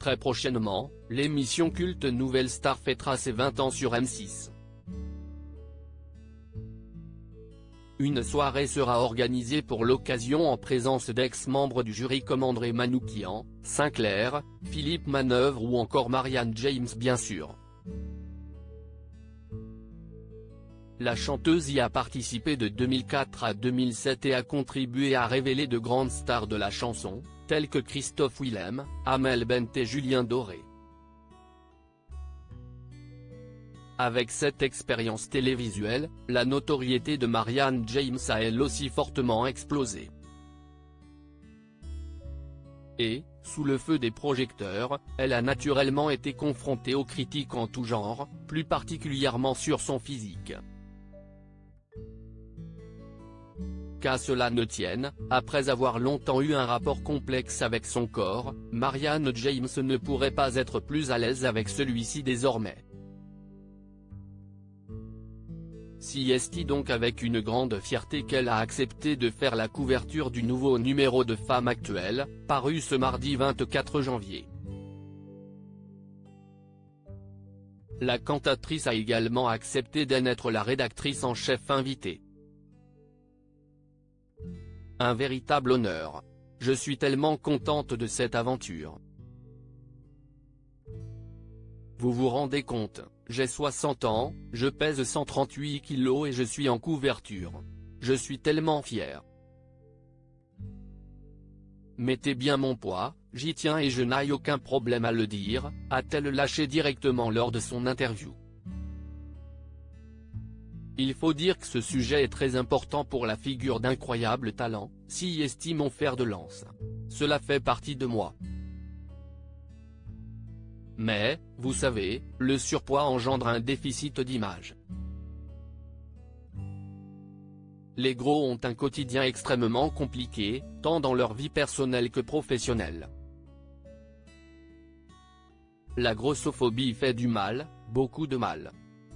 Très prochainement, l'émission culte Nouvelle Star fêtera ses 20 ans sur M6. Une soirée sera organisée pour l'occasion en présence d'ex-membres du jury comme André Manoukian, Sinclair, Philippe Manœuvre ou encore Marianne James bien sûr. La chanteuse y a participé de 2004 à 2007 et a contribué à révéler de grandes stars de la chanson, tels que Christophe Willem, Amel Bent et Julien Doré. Avec cette expérience télévisuelle, la notoriété de Marianne James a elle aussi fortement explosé. Et, sous le feu des projecteurs, elle a naturellement été confrontée aux critiques en tout genre, plus particulièrement sur son physique. Qu'à cela ne tienne, après avoir longtemps eu un rapport complexe avec son corps, Marianne James ne pourrait pas être plus à l'aise avec celui-ci désormais. Si est donc avec une grande fierté qu'elle a accepté de faire la couverture du nouveau numéro de Femme Actuelle, paru ce mardi 24 janvier. La cantatrice a également accepté d'en être la rédactrice en chef invitée. Un véritable honneur. Je suis tellement contente de cette aventure. Vous vous rendez compte, j'ai 60 ans, je pèse 138 kilos et je suis en couverture. Je suis tellement fière. Mettez bien mon poids, j'y tiens et je n'ai aucun problème à le dire, a-t-elle lâché directement lors de son interview. Il faut dire que ce sujet est très important pour la figure d'incroyable talent, si estime mon fer de lance. Cela fait partie de moi. Mais, vous savez, le surpoids engendre un déficit d'image. Les gros ont un quotidien extrêmement compliqué, tant dans leur vie personnelle que professionnelle. La grossophobie fait du mal, beaucoup de mal.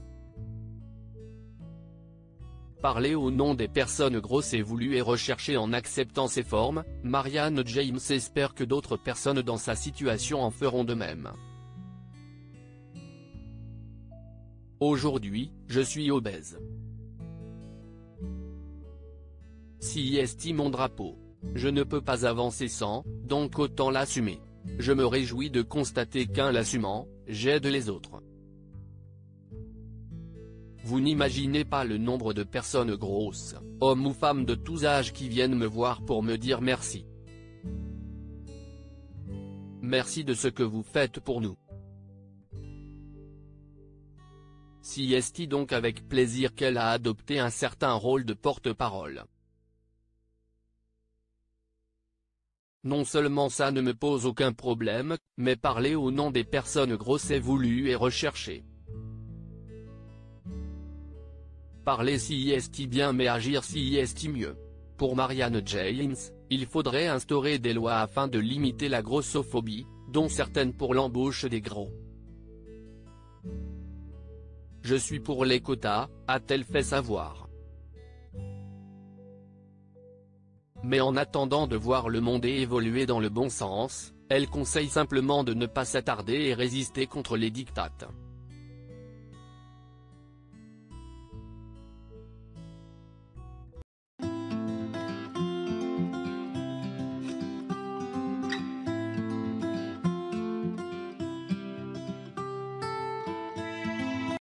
Parler au nom des personnes grosses est voulu et recherché en acceptant ces formes, Marianne James espère que d'autres personnes dans sa situation en feront de même. Aujourd'hui, je suis obèse. Si est mon drapeau. Je ne peux pas avancer sans, donc autant l'assumer. Je me réjouis de constater qu'en l'assumant, j'aide les autres. Vous n'imaginez pas le nombre de personnes grosses, hommes ou femmes de tous âges qui viennent me voir pour me dire merci. Merci de ce que vous faites pour nous. Si est donc avec plaisir qu'elle a adopté un certain rôle de porte-parole. Non seulement ça ne me pose aucun problème, mais parler au nom des personnes grosses est voulu et recherché. Parler si est bien mais agir si est mieux. Pour Marianne James, il faudrait instaurer des lois afin de limiter la grossophobie, dont certaines pour l'embauche des gros. Je suis pour les quotas, a-t-elle fait savoir. Mais en attendant de voir le monde évoluer dans le bon sens, elle conseille simplement de ne pas s'attarder et résister contre les diktats.